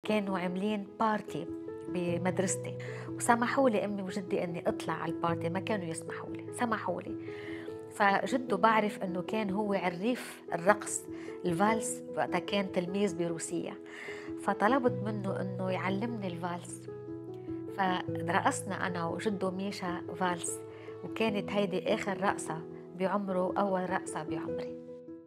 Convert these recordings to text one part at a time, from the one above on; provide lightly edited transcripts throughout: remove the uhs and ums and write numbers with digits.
كانوا عاملين بارتي بمدرستي، وسمحوا لي أمي وجدي أني أطلع على البارتي، ما كانوا يسمحوا لي، سمحوا لي. فجده بعرف أنه كان هو عريف الرقص الفالس وقتها، كان تلميذ بروسيا، فطلبت منه أنه يعلمني الفالس. فرقصنا أنا وجده ميشا فالس، وكانت هيدي آخر رقصة بعمره، أول رقصة بعمري.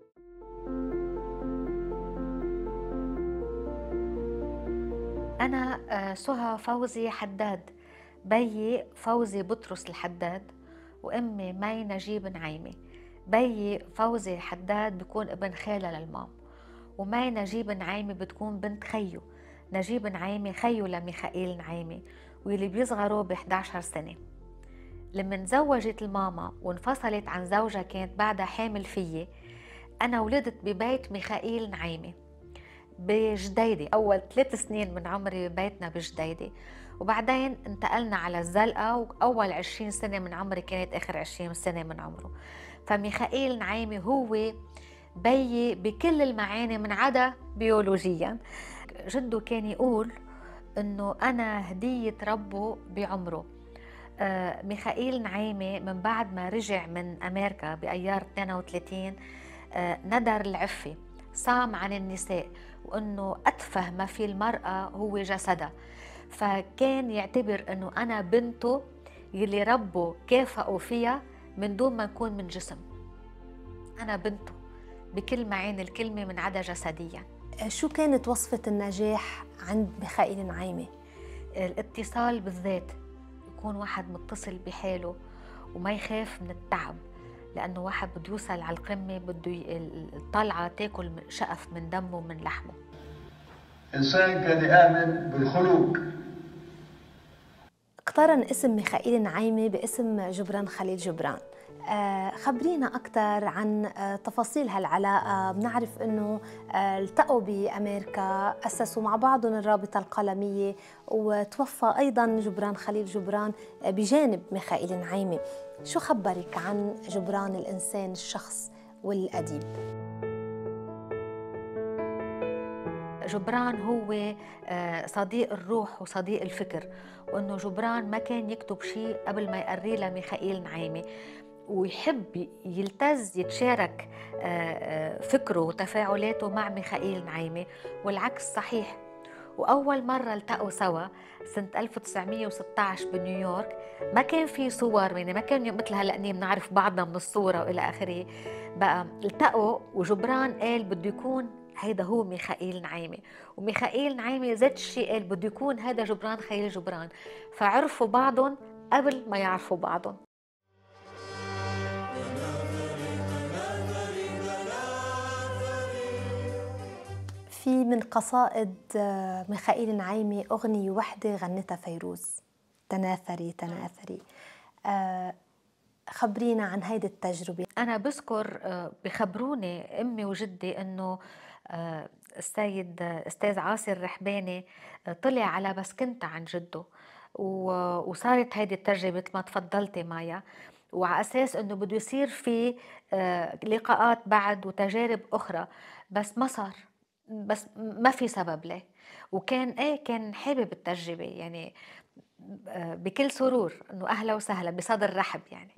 أنا سهى فوزي حداد، بيي فوزي بطرس الحداد، وأمي مي نجيب نعيمي. بيي فوزي الحداد بيكون ابن خالة للمام، ومي نجيب نعيمي بتكون بنت خيو. نجيب نعيمي خيو لميخائيل نعيمي، واللي بيصغروا ب11 سنة. لما تزوجت الماما وانفصلت عن زوجها كانت بعدها حامل فيي، أنا ولدت ببيت ميخائيل نعيمي بجديدة، أول 3 سنين من عمري ببيتنا بجديدة، وبعدين انتقلنا على الزلقة، وأول 20 سنة من عمري كانت آخر 20 سنة من عمره. فميخائيل نعيمي هو بيي بكل المعاني من عدا بيولوجيا. جده كان يقول إنه أنا هدية ربه بعمره. ميخائيل نعيمي من بعد ما رجع من أمريكا بأيار 32 ندر العفة، صام عن النساء، وأنه أتفه ما في المرأة هو جسدها. فكان يعتبر أنه أنا بنته يلي ربه كافأه فيها من دون ما نكون من جسم. أنا بنته بكل معاني الكلمة من عدا جسديا. شو كانت وصفة النجاح عند ميخائيل نعيمي؟ الاتصال بالذات، يكون واحد متصل بحاله وما يخاف من التعب، لأنه واحد بده يوصل على القمة، بده الطلعة تاكل شقف من دمه ومن لحمه. إنسان كان يآمن بالخلوق. اقترن اسم ميخائيل نعيمي باسم جبران خليل جبران. خبرينا أكثر عن تفاصيل هالعلاقة. بنعرف أنه التقوا بأمريكا، أسسوا مع بعضهم الرابطة القلمية، وتوفى أيضا جبران خليل جبران بجانب ميخائيل نعيمي. شو خبرك عن جبران الإنسان، الشخص والأديب؟ جبران هو صديق الروح وصديق الفكر، وأنه جبران ما كان يكتب شيء قبل ما يقريه لميخائيل نعيمي، ويحب يلتز يتشارك فكره وتفاعلاته مع ميخائيل نعيمي، والعكس صحيح. وأول مرة التقوا سوا سنة 1916 بنيويورك، ما كان في صور، يعني ما كان مثل هلأ بنعرف بعضنا من الصورة وإلى آخره. بقى التقوا وجبران قال بده يكون هيدا هو ميخائيل نعيمي، وميخائيل نعيمي ذات الشيء قال بده يكون هذا جبران خليل جبران، فعرفوا بعضهم قبل ما يعرفوا بعضهم. في من قصائد ميخائيل نعيمي أغنية وحدة غنتها فيروز، تناثري تناثري. خبرينا عن هيدي التجربة. أنا بذكر بخبروني أمي وجدي أنه أستاذ عاصر الرحباني طلع على بسكنتة عن جده، وصارت هيدي التجربة مثل ما تفضلتي مايا، وعلى أساس أنه بده يصير في لقاءات بعد وتجارب أخرى، بس ما صار، بس ما في سبب ليه. وكان كان حابب التجربة، يعني بكل سرور أنه أهلا وسهلا بصدر رحب. يعني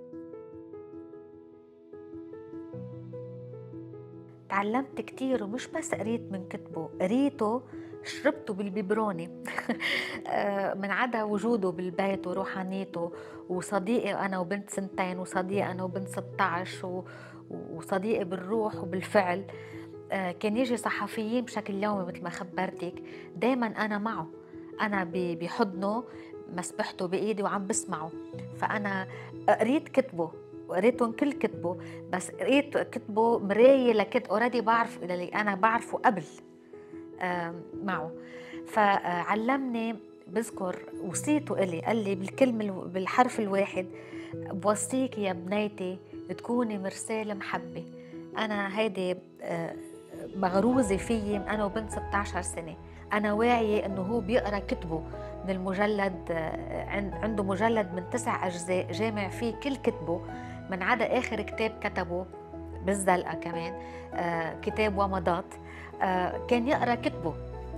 تعلمت كتير، ومش بس قريت من كتبه، قريته شربته بالبيبروني من عدا وجوده بالبيت وروحانيته، وصديقي أنا وبنت 2، وصديقي أنا وبنت 16، وصديقي بالروح وبالفعل. كان يجي صحفيين بشكل يومي مثل ما خبرتك، دايما أنا معه، أنا بحضنه مسبحته بإيدي وعم بسمعه. فأنا قريت كتبه وقريتهم كل كتبه، بس قريت كتبه مراية لكنت اوريدي بعرف اللي أنا بعرفه قبل معه. فعلمني، بذكر وصيته إلي، قال لي بالكلمة بالحرف الواحد: بوصيك يا بنيتي تكوني مرساة المحبة. أنا هيدي مغروزة فيي أنا وبنت 16 سنة. أنا واعية أنه هو بيقرأ كتبه من المجلد، عنده مجلد من 9 أجزاء جامع فيه كل كتبه من عدا آخر كتاب كتبه بالزلقة كمان، كتاب ومضات. كان يقرأ كتبه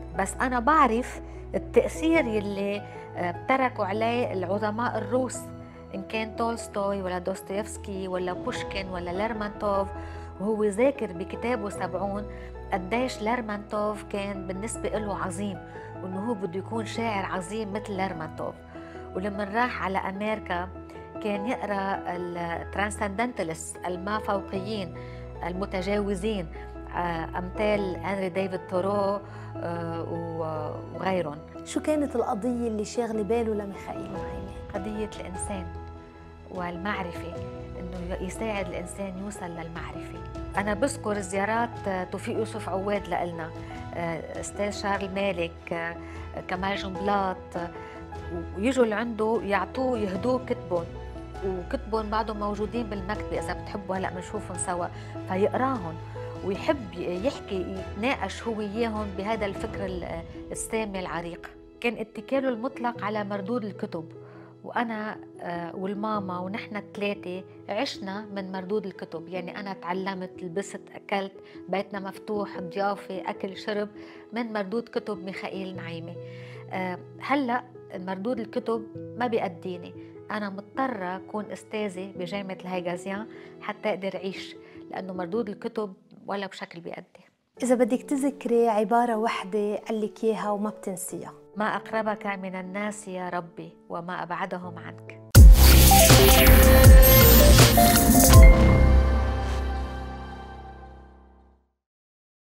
بس أنا بعرف التأثير يلي تركوا عليه العظماء الروس، إن كان تولستوي ولا دوستويفسكي ولا بوشكين ولا ليرمونتوف. وهو ذاكر بكتابه 70 قديش ليرمونتوف كان بالنسبة له عظيم، وإنه هو بده يكون شاعر عظيم مثل ليرمونتوف. ولما راح على أمريكا كان يقرأ الترانسندنتاليست، الما فوقيين المتجاوزين، أمثال هنري ديفيد تورو وغيرهم. شو كانت القضية اللي شاغلة باله لميخائيل نعيمة؟ قضية الإنسان والمعرفة، إنه يساعد الإنسان يوصل للمعرفة. أنا بذكر زيارات توفيق يوسف عواد لإلنا، أستاذ شارل مالك، كمال جنبلاط، ويجوا لعنده يعطوه يهدوه كتبهم، وكتبهم بعضهم موجودين بالمكتبة إذا بتحبوا هلأ بنشوفهم سوا، فيقراهم ويحب يحكي يتناقش هو وياهم بهذا الفكر السامي العريق. كان اتكاله المطلق على مردود الكتب، وأنا والماما ونحن الثلاثة عشنا من مردود الكتب. يعني أنا تعلمت، لبست، أكلت، بيتنا مفتوح، ضيافة، أكل، شرب من مردود كتب ميخائيل نعيمة. هلأ مردود الكتب ما بيأديني، أنا مضطرة أكون أستاذة بجامعة الهيغازيان حتى أقدر أعيش، لأنه مردود الكتب ولا بشكل بيأدي. إذا بدك تذكري عبارة واحدة قال لك إياها وما بتنسيها. ما أقربك من الناس يا ربي وما أبعدهم عنك.